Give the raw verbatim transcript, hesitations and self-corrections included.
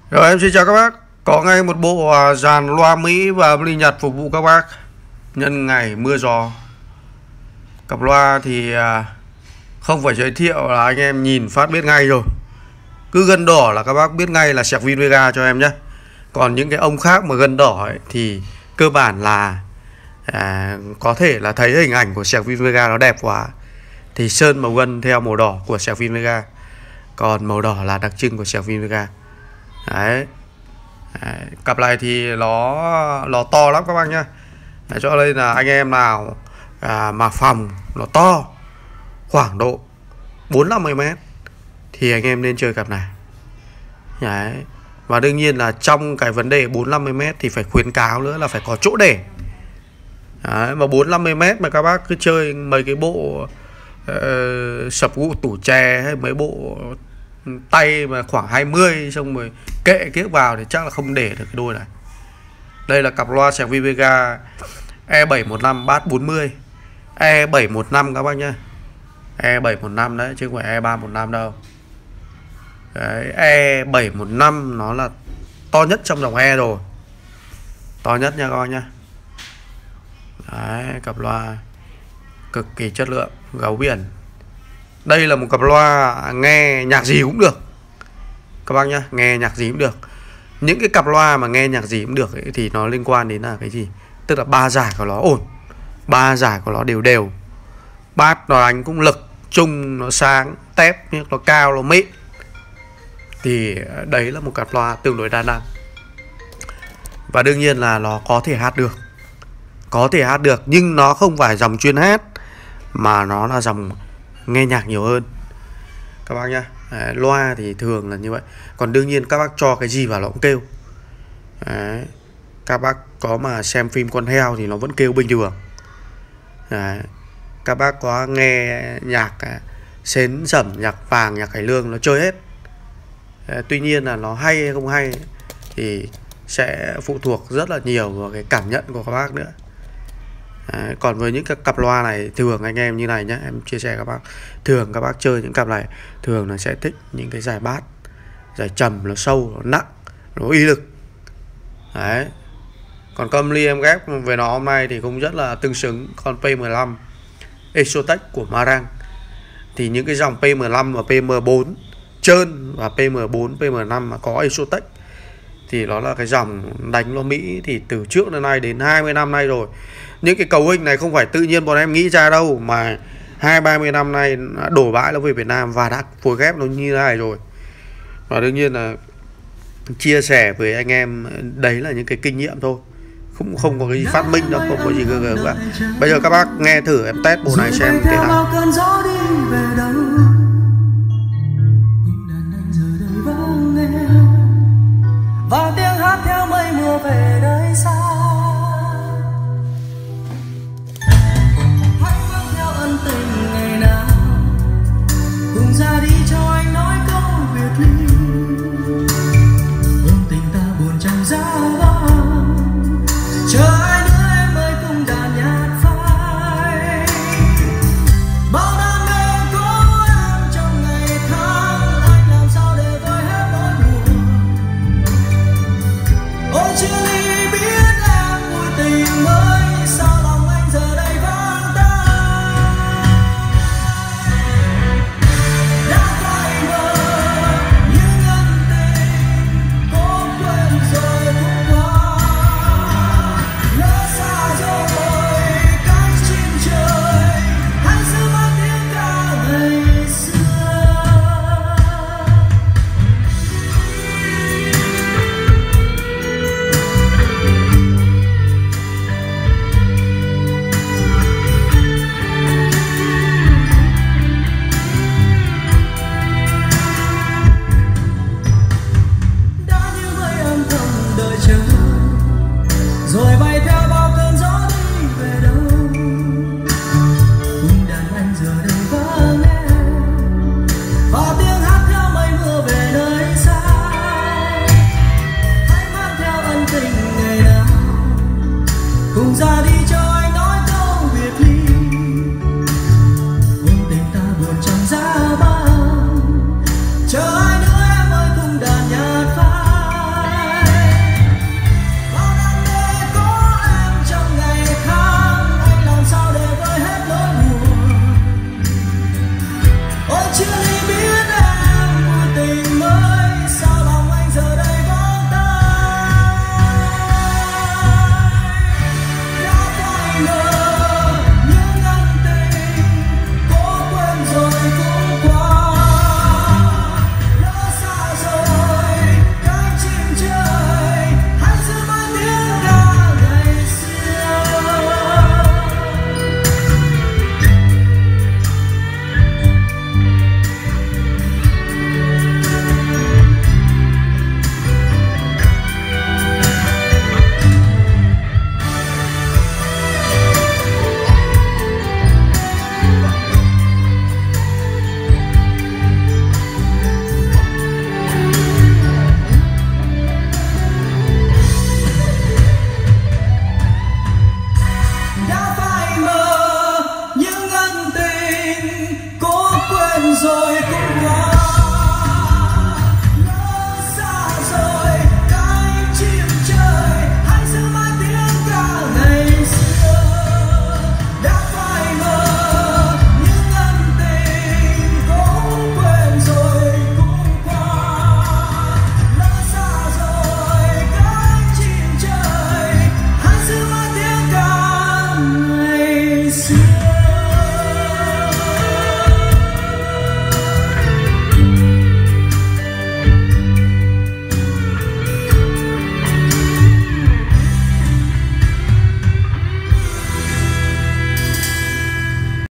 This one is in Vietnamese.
Rồi em xin chào các bác. Có ngay một bộ à, dàn loa Mỹ và ly Nhật phục vụ các bác nhân ngày mưa gió. Cặp loa thì à, không phải giới thiệu là anh em nhìn phát biết ngay rồi. Cứ gân đỏ là các bác biết ngay là sạc Vin Vega cho em nhé. Còn những cái ông khác mà gân đỏ ấy, thì cơ bản là à, có thể là thấy hình ảnh của sạc Vin Vega nó đẹp quá thì sơn màu gân theo màu đỏ của sạc Vin Vega. Còn màu đỏ là đặc trưng của sạc Vin Vega. Đấy. Đấy, cặp này thì nó nó to lắm các bác nhá. Đấy, cho nên là anh em nào à, mà phòng nó to khoảng độ bốn năm mươi mét thì anh em nên chơi cặp này. Đấy. Và đương nhiên là trong cái vấn đề bốn năm mươi mét thì phải khuyến cáo nữa là phải có chỗ để. Đấy, mà bốn năm mươi mét mà các bác cứ chơi mấy cái bộ uh, sập gụ tủ chè hay mấy bộ tay mà khoảng hai mươi xong rồi kệ kiếc vào thì chắc là không để được cái đôi này. Đây là cặp loa sạc Vin Vega E bảy một năm bass bốn mươi, E bảy một năm các bác nhá. E bảy một năm đấy chứ không phải E ba một năm đâu. Đấy, E bảy một năm nó là to nhất trong dòng E rồi. To nhất nha các bác nhá. Đấy, cặp loa cực kỳ chất lượng, gấu biển. Đây là một cặp loa nghe nhạc gì cũng được các bác nhá, nghe nhạc gì cũng được. Những cái cặp loa mà nghe nhạc gì cũng được ấy, thì nó liên quan đến là cái gì? Tức là ba giải của nó ổn, ba giải của nó đều đều, bass nó đánh cũng lực, trung nó sáng, tép nó cao, nó mịn. Thì đấy là một cặp loa tương đối đa năng. Và đương nhiên là nó có thể hát được, có thể hát được nhưng nó không phải dòng chuyên hát mà nó là dòng nghe nhạc nhiều hơn các bác nhá. Đấy, loa thì thường là như vậy. Còn đương nhiên các bác cho cái gì vào nó cũng kêu. Đấy, các bác có mà xem phim con heo thì nó vẫn kêu bình thường. Đấy, các bác có nghe nhạc sến sẩm, nhạc vàng, nhạc cải lương nó chơi hết. Đấy, tuy nhiên là nó hay hay không hay thì sẽ phụ thuộc rất là nhiều vào cái cảm nhận của các bác nữa. Đấy, còn với những cái cặp loa này thường anh em như này nhé, em chia sẻ các bác, thường các bác chơi những cặp này thường là sẽ thích những cái giải bass, giải trầm, nó sâu, nó nặng, nó uy lực. Đấy. Còn con ly em ghép về nó hôm nay thì cũng rất là tương xứng. Con P mười lăm Exotech của Marang. Thì những cái dòng P mười lăm và P M bốn trơn và P M bốn, P M năm mà có Exotech thì nó là cái dòng đánh lo Mỹ thì từ trước đến nay đến hai mươi năm nay rồi. Những cái cấu hình này không phải tự nhiên bọn em nghĩ ra đâu, mà hai ba mươi năm nay đã đổ bãi nó về Việt Nam và đã phối ghép nó như thế này rồi. Và đương nhiên là chia sẻ với anh em đấy là những cái kinh nghiệm thôi, cũng không có cái gì phát minh đâu, không có gì gờ gờ cả. Bây giờ các bác nghe thử em test bộ này xem thế nào. Và tiếng hát theo mây mưa về nơi xa.